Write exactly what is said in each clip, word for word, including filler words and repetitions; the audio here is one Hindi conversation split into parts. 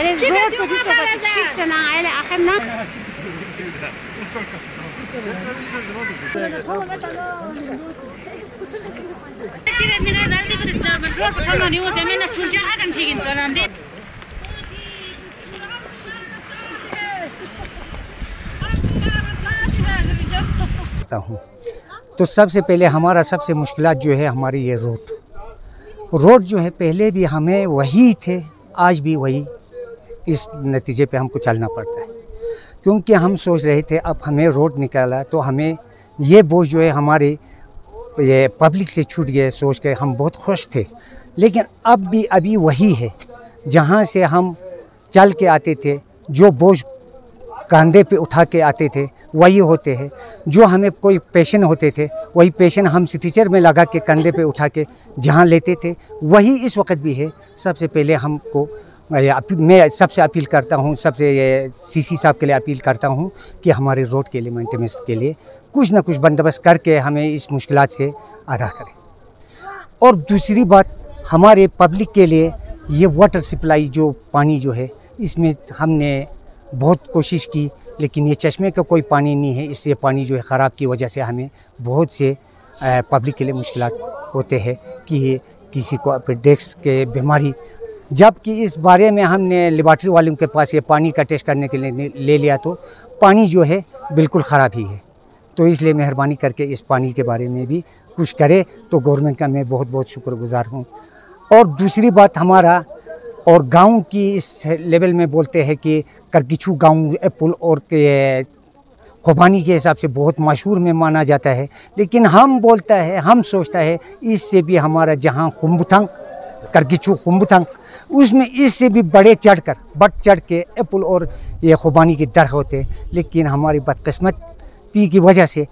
हूँ तो सबसे पहले हमारा सबसे मुश्किलात जो है हमारी ये रोड रोड जो है पहले भी हमें वही थे, आज भी वही, इस नतीजे पे हमको चलना पड़ता है। क्योंकि हम सोच रहे थे अब हमें रोड निकाला तो हमें ये बोझ जो है हमारे ये पब्लिक से छूट गए, सोच के हम बहुत खुश थे। लेकिन अब भी अभी वही है, जहाँ से हम चल के आते थे, जो बोझ कंधे पे उठा के आते थे वही होते हैं। जो हमें कोई पेशेंट होते थे वही पेशेंट हम स्ट्रेचर में लगा के कंधे पे उठा के जहाँ लेते थे वही इस वक्त भी है। सबसे पहले हमको मैं सबसे अपील करता हूँ, सबसे ये सीसी साहब के लिए अपील करता हूँ कि हमारे रोड के लिए मेंटेनेंस के लिए कुछ ना कुछ बंदोबस्त करके हमें इस मुश्किलात से आगाह करें। और दूसरी बात, हमारे पब्लिक के लिए ये वाटर सप्लाई जो पानी जो है इसमें हमने बहुत कोशिश की, लेकिन ये चश्मे का कोई पानी नहीं है, इसलिए पानी जो है ख़राब की वजह से हमें बहुत से पब्लिक के लिए मुश्किलात होते हैं कि किसी को अपेंडिक्स के बीमारी, जबकि इस बारे में हमने लेबॉरेटरी वालों के पास ये पानी का टेस्ट करने के लिए ले लिया तो पानी जो है बिल्कुल ख़राब ही है। तो इसलिए मेहरबानी करके इस पानी के बारे में भी कुछ करे तो गवर्नमेंट का मैं बहुत बहुत शुक्रगुजार हूँ। और दूसरी बात, हमारा और गांव की इस लेवल में बोलते हैं कि करगिछू गांव पुल और के खुबानी के हिसाब से बहुत मशहूर में माना जाता है, लेकिन हम बोलता है हम सोचता है इससे भी हमारा जहां खुम्बुथंग करगिछू खुम्बुथंग उसमें इससे भी बड़े चढ़कर बढ़ चढ़ के पुल और ये खुबानी की दर होते, लेकिन हमारी बदकिस्मती की वजह से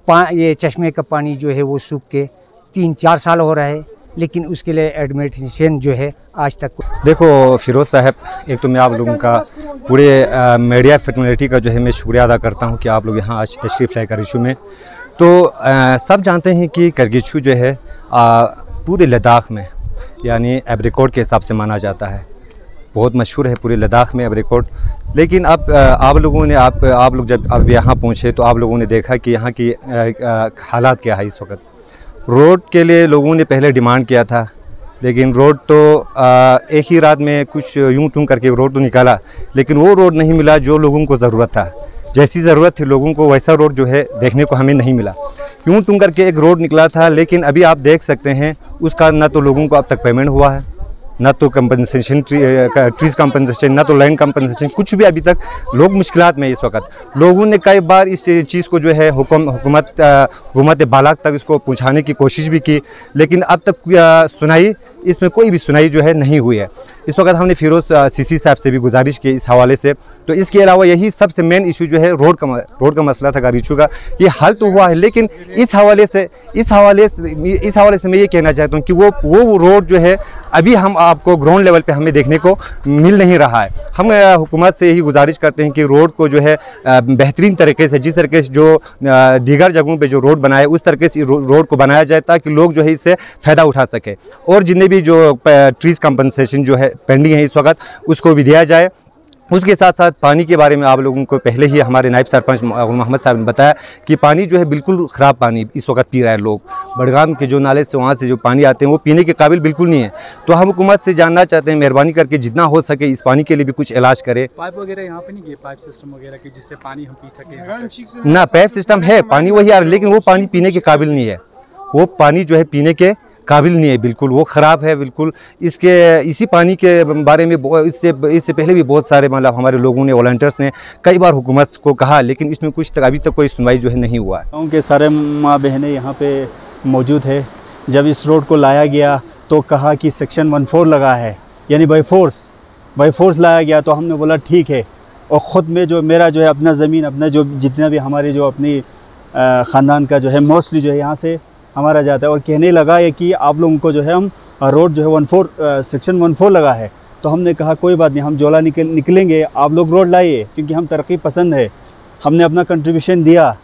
ये चश्मे का पानी जो है वो सूख के तीन चार साल हो रहा है, लेकिन उसके लिए एडमिनिस्ट्रेशन जो है आज तक। देखो फिरोज़ साहब, एक तो मैं आप लोगों का पूरे आ, मीडिया फैटर्निटी का जो है मैं शुक्रिया अदा करता हूं कि आप लोग यहाँ आज तशरीफ़ लाए करगिछू में। तो आ, सब जानते हैं कि करगिछू जो है आ, पूरे लद्दाख में यानी एब्रिकॉट के हिसाब से माना जाता है, बहुत मशहूर है पूरे लद्दाख में एब्रिकॉट। लेकिन अब आप लोगों ने आप आप लोग जब अब यहाँ पहुँचे तो आप लोगों ने देखा कि यहाँ की हालात क्या है इस वक्त। रोड के लिए लोगों ने पहले डिमांड किया था, लेकिन रोड तो आ, एक ही रात में कुछ यूं टूं करके रोड तो निकाला, लेकिन वो रोड नहीं मिला जो लोगों को ज़रूरत था। जैसी ज़रूरत थी लोगों को वैसा रोड जो है देखने को हमें नहीं मिला। यूं टूं करके एक रोड निकला था, लेकिन अभी आप देख सकते हैं उसका ना तो लोगों को अब तक पेमेंट हुआ है, ना तो कंपनसेशन ट्री, ट्रीज़ कंपनसेशन, ना तो लैंड कंपनसेशन, कुछ भी अभी तक लोग मुश्किलात में। इस वक्त लोगों ने कई बार इस चीज़ को जो है हुकूम हुकूमत हुकूमत बालाग तक इसको पहुंचाने की कोशिश भी की, लेकिन अब तक सुनाई इसमें कोई भी सुनाई जो है नहीं हुई है। इस वक्त हमने फिरोज़ सीसी साहब से भी गुजारिश की इस हवाले से। तो इसके अलावा यही सबसे मेन इशू जो है रोड का रोड का मसला था करगिछू का, ये हल तो हुआ है, लेकिन इस हवाले से इस हवाले से इस हवाले से मैं ये कहना चाहता हूँ कि वो वो रोड जो है अभी हम आपको ग्राउंड लेवल पे हमें देखने को मिल नहीं रहा है। हम हुकूमत से यही गुजारिश करते हैं कि रोड को जो है बेहतरीन तरीके से, जिस तरीके से जो दीगर जगहों पे जो रोड बनाए उस तरीके से रोड को बनाया जाए ताकि लोग जो है इससे फ़ायदा उठा सके। और जितने भी जो ट्रीज़ कंपनसेशन जो है पेंडिंग है इस वक्त उसको भी दिया जाए। उसके साथ साथ पानी के बारे में आप लोगों को पहले ही हमारे नायब सरपंच मोहम्मद साहब ने बताया कि पानी जो है बिल्कुल ख़राब पानी इस वक्त पी रहा है लोग। बड़गाम के जो नाले से वहाँ से जो पानी आते हैं वो पीने के काबिल बिल्कुल नहीं है। तो हम हुकूमत से जानना चाहते हैं मेहरबानी करके जितना हो सके इस पानी के लिए भी कुछ इलाज करे। पाइप वगैरह यहाँ पे नहीं है, पाइप सिस्टम वगैरह की जिससे पानी हम पी सकें? ना, पाइप सिस्टम है, पानी वही आ रहा है, लेकिन वो पानी पीने के काबिल नहीं है। वो पानी जो है पीने के काबिल नहीं है, बिल्कुल वो ख़राब है बिल्कुल। इसके इसी पानी के बारे में इससे इससे पहले भी बहुत सारे मतलब हमारे लोगों ने वॉलंटियर्स ने कई बार हुकूमत को कहा, लेकिन इसमें कुछ तक अभी तक कोई सुनवाई जो है नहीं हुआ है। गाँव के सारे माँ बहनें यहाँ पे मौजूद है। जब इस रोड को लाया गया तो कहा कि सेक्शन वन फोर लगा है, यानी बाई फोर्स बाई फोर्स लाया गया। तो हमने बोला ठीक है, और ख़ुद में जो मेरा जो है अपना ज़मीन, अपना जो जितना भी हमारे जो अपनी ख़ानदान का जो है मोस्टली जो है यहाँ से हमारा जाता है। और कहने लगा है कि आप लोगों को जो है हम रोड जो है one four section one four लगा है। तो हमने कहा कोई बात नहीं, हम जोला निकल निकलेंगे, आप लोग रोड लाइए, क्योंकि हम तरक्की पसंद है। हमने अपना कंट्रीब्यूशन दिया,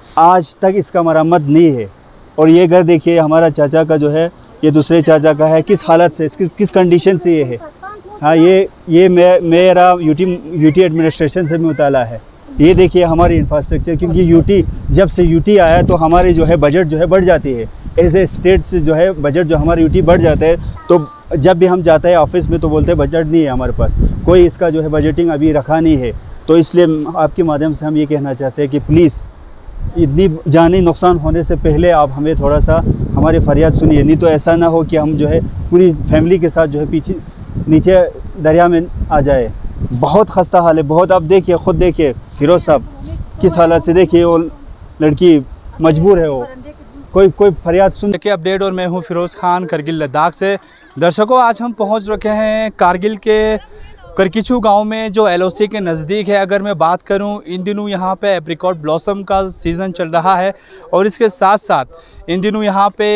आज तक इसका मरम्मत नहीं है। और ये घर देखिए हमारा चाचा का जो है, ये दूसरे चाचा का है, किस हालत से किस किस कंडीशन से ये है हाँ, ये ये मे, मेरा यूटी यूटी एडमिनिस्ट्रेशन से मुताला है। ये देखिए हमारी इंफ्रास्ट्रक्चर, क्योंकि यूटी जब से यूटी आया तो हमारी जो है बजट जो है बढ़ जाती है। एज ए स्टेट से जो है बजट जो हमारा यूटी बढ़ जाता है, तो जब भी हम जाते हैं ऑफिस में तो बोलते हैं बजट नहीं है हमारे पास, कोई इसका जो है बजटिंग अभी रखा नहीं है। तो इसलिए आपके माध्यम से हम ये कहना चाहते हैं कि प्लीज़ इतनी जानी नुकसान होने से पहले आप हमें थोड़ा सा हमारी फरियाद सुनिए, नहीं तो ऐसा ना हो कि हम जो है पूरी फैमिली के साथ जो है पीछे नीचे दरिया में आ जाए। बहुत खस्ता हाल है, बहुत। आप देखिए, ख़ुद देखिए फिरोज़ साहब किस हालत से, देखिए वो लड़की मजबूर है, वो कोई कोई फरियाद सुन के अपडेट। और मैं हूं फिरोज़ खान, करगिल लद्दाख से। दर्शकों, आज हम पहुंच रखे हैं कारगिल के करकिचू गांव में, जो एलओसी के नज़दीक है। अगर मैं बात करूं, इन दिनों यहां पे एप्रिकॉट ब्लॉसम का सीज़न चल रहा है, और इसके साथ साथ इन दिनों यहां पे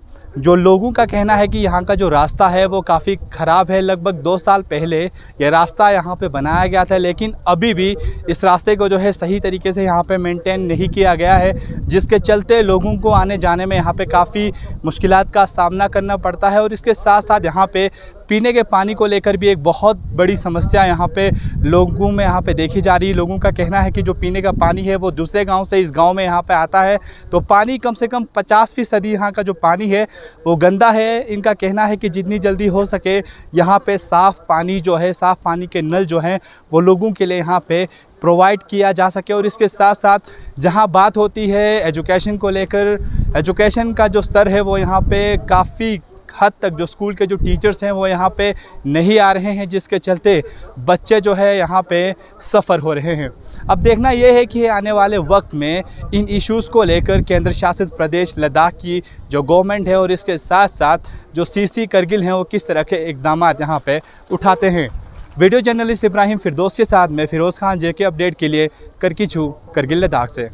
जो लोगों का कहना है कि यहाँ का जो रास्ता है वो काफ़ी ख़राब है। लगभग दो साल पहले यह रास्ता यहाँ पे बनाया गया था, लेकिन अभी भी इस रास्ते को जो है सही तरीके से यहाँ पे मेंटेन नहीं किया गया है, जिसके चलते लोगों को आने जाने में यहाँ पे काफ़ी मुश्किलात का सामना करना पड़ता है। और इसके साथ साथ यहाँ पे पीने के पानी को लेकर भी एक बहुत बड़ी समस्या यहाँ पे लोगों में यहाँ पे देखी जा रही है। लोगों का कहना है कि जो पीने का पानी है वो दूसरे गांव से इस गांव में यहाँ पे आता है, तो पानी कम से कम पचास फीसदी यहाँ का जो पानी है वो गंदा है। इनका कहना है कि जितनी जल्दी हो सके यहाँ पे साफ़ पानी जो है, साफ़ पानी के नल जो हैं वो लोगों के लिए यहाँ पे प्रोवाइड किया जा सके। और इसके साथ साथ जहाँ बात होती है एजुकेशन को लेकर, एजुकेशन का जो स्तर है वो यहाँ पे काफ़ी हद तक जो स्कूल के जो टीचर्स हैं वो यहाँ पे नहीं आ रहे हैं, जिसके चलते बच्चे जो है यहाँ पे सफ़र हो रहे हैं। अब देखना ये है कि आने वाले वक्त में इन इश्यूज़ को लेकर केंद्र शासित प्रदेश लद्दाख की जो गवर्नमेंट है और इसके साथ साथ जो सीसी करगिल हैं वो किस तरह के इक़दाम यहाँ पे उठाते हैं। वीडियो जर्नलिस्ट इब्राहिम फिरदौस के साथ मैं फिरोज़ खान, जेके अपडेट के लिए करकिचू, करगिल लद्दाख से।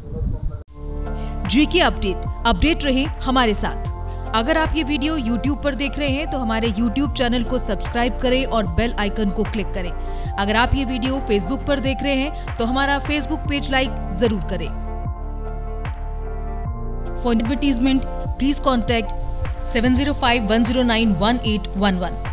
जेके अपडेट अपडेट रहे हमारे साथ। अगर आप ये वीडियो यूट्यूब पर देख रहे हैं तो हमारे यूट्यूब चैनल को सब्सक्राइब करें और बेल आइकन को क्लिक करें। अगर आप ये वीडियो फेसबुक पर देख रहे हैं तो हमारा फेसबुक पेज लाइक जरूर करें। For advertisement please contact seven zero five one zero nine one eight one one.